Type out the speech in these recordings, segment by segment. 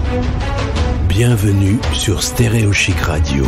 Bienvenue sur Stéréo Chic Radio.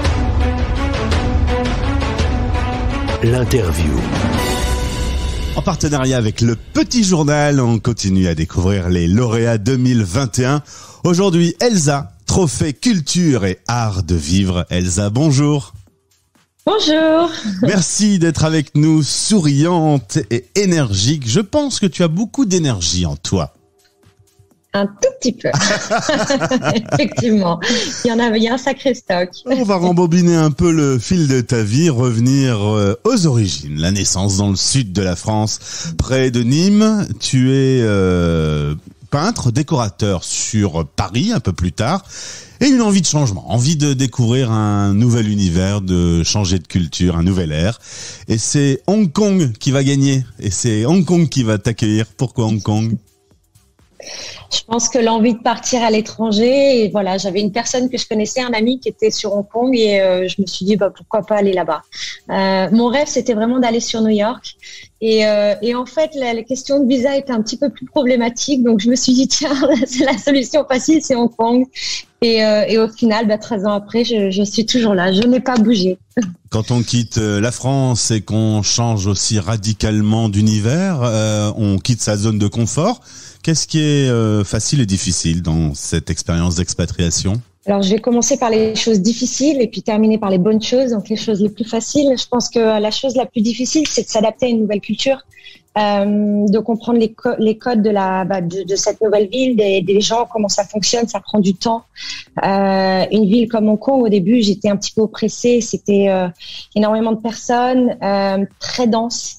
L'interview. En partenariat avec Le Petit Journal, on continue à découvrir les lauréats 2021. Aujourd'hui, Elsa, trophée culture et art de vivre. Elsa, bonjour. Bonjour. Merci d'être avec nous, souriante et énergique. Je pense que tu as beaucoup d'énergie en toi. Un tout petit peu. Effectivement. Il y a un sacré stock. On va rembobiner un peu le fil de ta vie, revenir aux origines. La naissance dans le sud de la France, près de Nîmes. Tu es peintre, décorateur sur Paris un peu plus tard. Et une envie de changement, envie de découvrir un nouvel univers, de changer de culture, un nouvel air. Et c'est Hong Kong qui va gagner. Et c'est Hong Kong qui va t'accueillir. Pourquoi Hong Kong ? Je pense que l'envie de partir à l'étranger, et voilà, j'avais une personne que je connaissais, un ami qui était sur Hong Kong, et je me suis dit pourquoi pas aller là-bas. Mon rêve, c'était vraiment d'aller sur New York, et en fait la question de visa était un petit peu plus problématique, donc je me suis dit tiens, c'est la solution facile, c'est Hong Kong. Et au final, 13 ans après, je suis toujours là, je n'ai pas bougé. Quand on quitte la France et qu'on change aussi radicalement d'univers, on quitte sa zone de confort. Qu'est-ce qui est facile et difficile dans cette expérience d'expatriation ? Alors, je vais commencer par les choses difficiles et puis terminer par les bonnes choses. Donc, les choses les plus faciles, je pense que la chose la plus difficile, c'est de s'adapter à une nouvelle culture, de comprendre les codes de cette nouvelle ville, des gens, comment ça fonctionne, ça prend du temps. Une ville comme Hong Kong, au début, j'étais un petit peu oppressée. C'était énormément de personnes, très dense.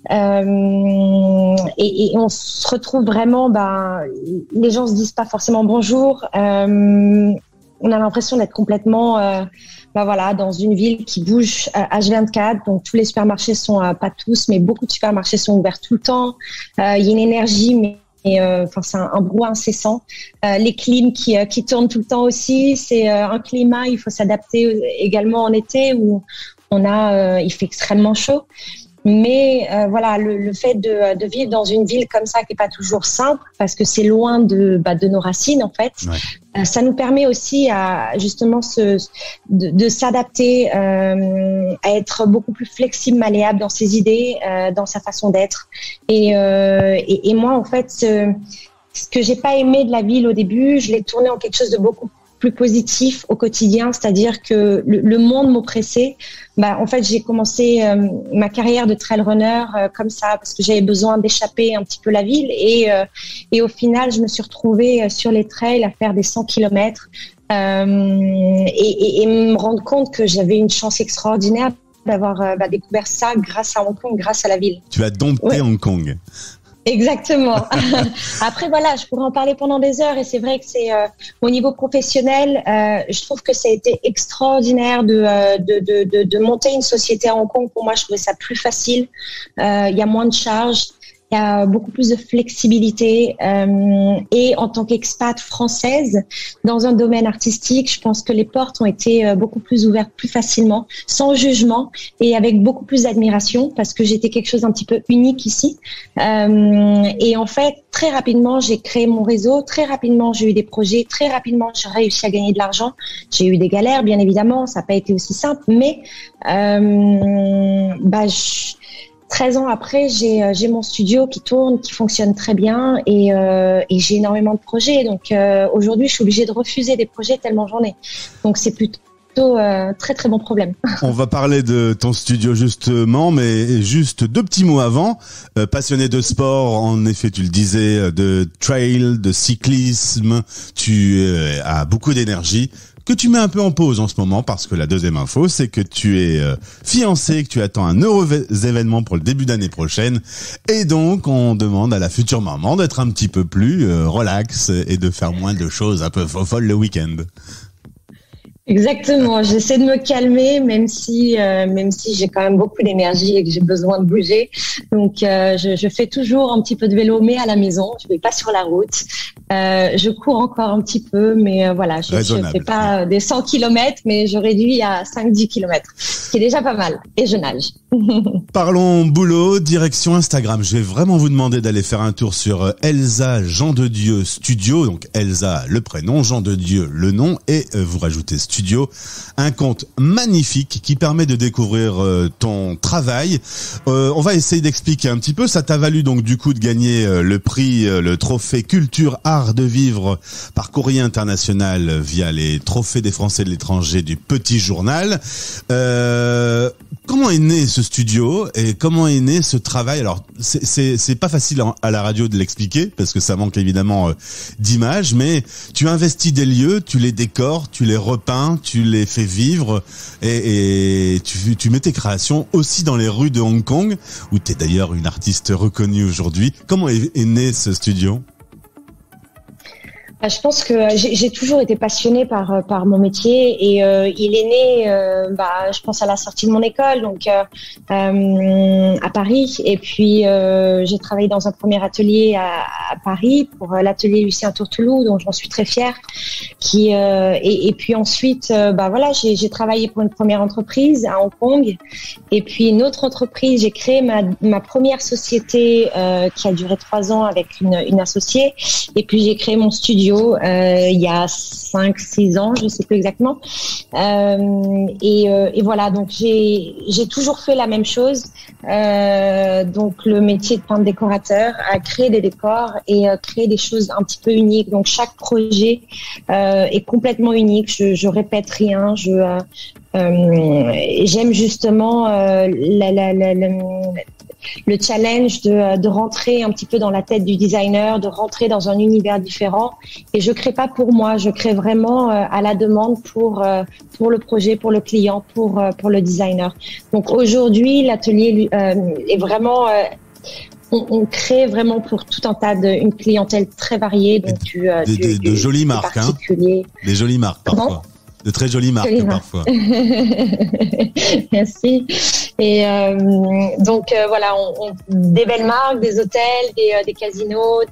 Et on se retrouve vraiment, les gens se disent pas forcément bonjour. On a l'impression d'être complètement dans une ville qui bouge H24. Donc tous les supermarchés sont, pas tous, mais beaucoup de supermarchés sont ouverts tout le temps. Il y a une énergie, mais c'est un brouhaha incessant. Les clims qui tournent tout le temps aussi. C'est un climat, il faut s'adapter également en été où il fait extrêmement chaud. Mais le fait de vivre dans une ville comme ça qui est pas toujours simple parce que c'est loin de nos racines en fait, ouais. Ça nous permet aussi à justement de s'adapter, à être beaucoup plus flexible, malléable dans ses idées, dans sa façon d'être. Et moi en fait, ce que j'ai pas aimé de la ville au début, je l'ai tourné en quelque chose de beaucoup plus positif au quotidien, c'est-à-dire que le monde m'oppressait. En fait, j'ai commencé ma carrière de trail runner comme ça parce que j'avais besoin d'échapper un petit peu la ville et au final, je me suis retrouvée sur les trails à faire des 100 kilomètres et me rendre compte que j'avais une chance extraordinaire d'avoir découvert ça grâce à Hong Kong, grâce à la ville. Tu as dompté Hong Kong. Exactement. Après, je pourrais en parler pendant des heures et c'est vrai que c'est au niveau professionnel, je trouve que ça a été extraordinaire de monter une société à Hong Kong. Pour moi, je trouvais ça plus facile. Il y a moins de charges. Il y a beaucoup plus de flexibilité et en tant qu'expat française dans un domaine artistique, je pense que les portes ont été beaucoup plus ouvertes plus facilement, sans jugement et avec beaucoup plus d'admiration parce que j'étais quelque chose d'un petit peu unique ici. Et en fait, très rapidement, j'ai créé mon réseau, très rapidement, j'ai eu des projets, très rapidement, j'ai réussi à gagner de l'argent. J'ai eu des galères, bien évidemment, ça n'a pas été aussi simple, mais 13 ans après, j'ai mon studio qui tourne, qui fonctionne très bien et j'ai énormément de projets. Donc aujourd'hui, je suis obligée de refuser des projets tellement j'en ai. Donc c'est plutôt très très bon problème. On va parler de ton studio justement, mais juste 2 petits mots avant. Passionné de sport, en effet, tu le disais, de trail, de cyclisme, tu as beaucoup d'énergie. Que tu mets un peu en pause en ce moment parce que la deuxième info, c'est que tu es fiancé, que tu attends un heureux événement pour le début d'année prochaine et donc on demande à la future maman d'être un petit peu plus relax et de faire moins de choses un peu folles le week-end. Exactement. J'essaie de me calmer, même si j'ai quand même beaucoup d'énergie et que j'ai besoin de bouger. Donc, je fais toujours un petit peu de vélo, mais à la maison. Je vais pas sur la route. Je cours encore un petit peu, mais voilà, je fais pas des 100 km, mais je réduis à 5-10 km, ce qui est déjà pas mal. Et je nage. Parlons boulot, direction Instagram. Je vais vraiment vous demander d'aller faire un tour sur Elsa Jean de Dieu Studio. Donc Elsa le prénom, Jean de Dieu le nom, et vous rajoutez Studio, un compte magnifique qui permet de découvrir ton travail. On va essayer d'expliquer un petit peu. Ça t'a valu donc du coup de gagner le prix, le trophée Culture Art de Vivre par Courrier International via les trophées des Français de l'étranger du Petit Journal. Comment est né ce studio et comment est né ce travail? Alors c'est pas facile à la radio de l'expliquer parce que ça manque évidemment d'images, mais tu investis des lieux, tu les décores, tu les repeins, tu les fais vivre et tu mets tes créations aussi dans les rues de Hong Kong où tu es d'ailleurs une artiste reconnue aujourd'hui. Comment est né ce studio? Je pense que j'ai toujours été passionnée par mon métier et il est né je pense à la sortie de mon école, donc à Paris, et puis j'ai travaillé dans un premier atelier à Paris pour l'atelier Lucien Tourteloup, dont j'en suis très fière, et puis ensuite j'ai travaillé pour une première entreprise à Hong Kong, et puis une autre entreprise. J'ai créé ma première société qui a duré 3 ans avec une associée, et puis j'ai créé mon studio il y a 5-6 ans, je sais plus exactement. Et voilà, donc j'ai toujours fait la même chose. Donc le métier de peintre décorateur, à créer des décors et créer des choses un petit peu uniques. Donc chaque projet est complètement unique. Je répète rien. J'aime justement le challenge de rentrer un petit peu dans la tête du designer, de rentrer dans un univers différent. Et je crée pas pour moi, je crée vraiment à la demande pour le projet, pour le client, pour le designer. Donc aujourd'hui, l'atelier est vraiment on crée vraiment pour tout un tas une clientèle très variée. Donc de jolies marques, hein. Des jolies marques parfois. Bon. De très jolies marques parfois. Merci. Et voilà, des belles marques, des hôtels, des casinos,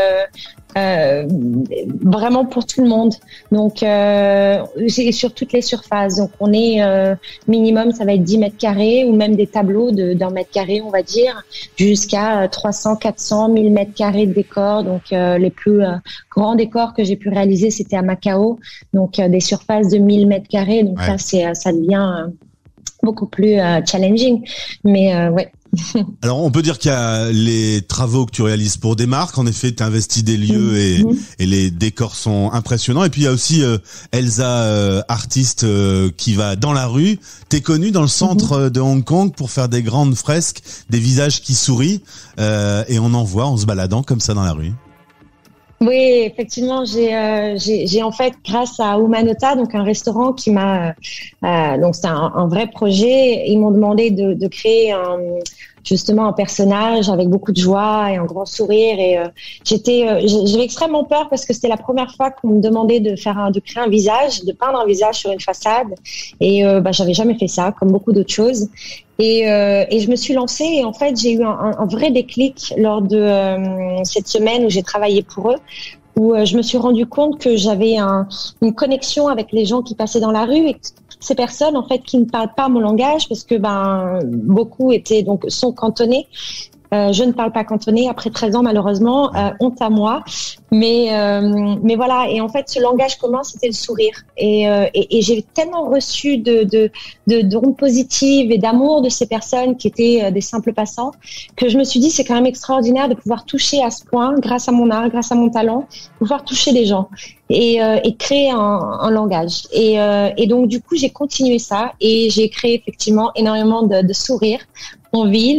vraiment pour tout le monde. Donc c'est sur toutes les surfaces. Donc on est minimum, ça va être 10 mètres carrés ou même des tableaux d'1 mètre carré, on va dire, jusqu'à 300, 400, 1000 mètres carrés de décors. Donc les plus grands décors que j'ai pu réaliser, c'était à Macao. Donc des surfaces de 1000 mètres carrés. Donc ça devient beaucoup plus challenging. Mais ouais. Alors, on peut dire qu'il y a les travaux que tu réalises pour des marques. En effet, tu investis des lieux et les décors sont impressionnants. Et puis, il y a aussi Elsa, artiste qui va dans la rue. T'es connue dans le centre de Hong Kong pour faire des grandes fresques, des visages qui sourient. Et on en voit en se baladant comme ça dans la rue. Oui, effectivement, j'ai en fait, grâce à Umanota, donc un restaurant qui m'a, donc c'est un vrai projet, ils m'ont demandé de créer justement un personnage avec beaucoup de joie et un grand sourire, et j'avais extrêmement peur parce que c'était la première fois qu'on me demandait de créer un visage, de peindre un visage sur une façade, et j'avais jamais fait ça, comme beaucoup d'autres choses. Et je me suis lancée, et en fait j'ai eu un vrai déclic lors de cette semaine où j'ai travaillé pour eux, où je me suis rendu compte que j'avais une connexion avec les gens qui passaient dans la rue, et ces personnes en fait qui ne parlent pas mon langage, parce que beaucoup sont cantonnés. Je ne parle pas cantonais après 13 ans malheureusement, honte à moi, mais voilà. Et en fait, ce langage commun, c'était le sourire, et j'ai tellement reçu d'ondes positives et d'amour de ces personnes qui étaient des simples passants, que je me suis dit c'est quand même extraordinaire de pouvoir toucher à ce point, grâce à mon art, grâce à mon talent, pouvoir toucher des gens et créer un langage. Et donc du coup, j'ai continué ça, et j'ai créé effectivement énormément de sourires en ville,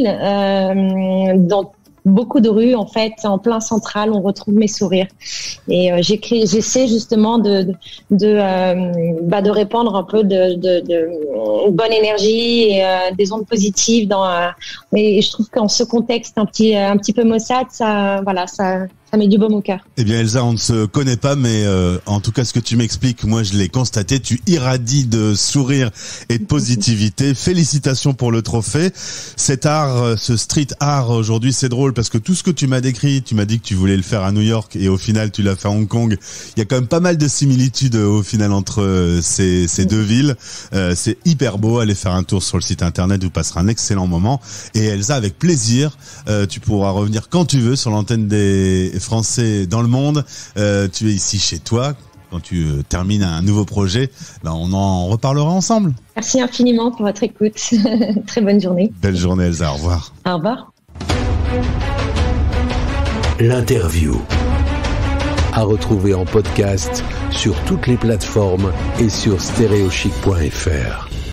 dans beaucoup de rues, en fait, en plein central, on retrouve mes sourires. Et j'essaie justement de répandre un peu de bonne énergie et des ondes positives et je trouve qu'en ce contexte un petit peu maussade, ça Ça met du baume au cœur. Eh bien Elsa, on ne se connaît pas, mais en tout cas ce que tu m'expliques, moi je l'ai constaté, tu irradies de sourire et de positivité. Félicitations pour le trophée. Cet art, ce street art aujourd'hui, c'est drôle parce que tout ce que tu m'as décrit, tu m'as dit que tu voulais le faire à New York et au final tu l'as fait à Hong Kong. Il y a quand même pas mal de similitudes au final entre ces deux villes. C'est hyper beau, allez faire un tour sur le site internet, vous passerez un excellent moment. Et Elsa, avec plaisir, tu pourras revenir quand tu veux sur l'antenne des Français dans le monde. Tu es ici chez toi. Quand tu termines un nouveau projet, on en reparlera ensemble. Merci infiniment pour votre écoute. Très bonne journée. Belle journée Elsa, au revoir. Au revoir. L'interview à retrouver en podcast sur toutes les plateformes et sur stereochic.fr.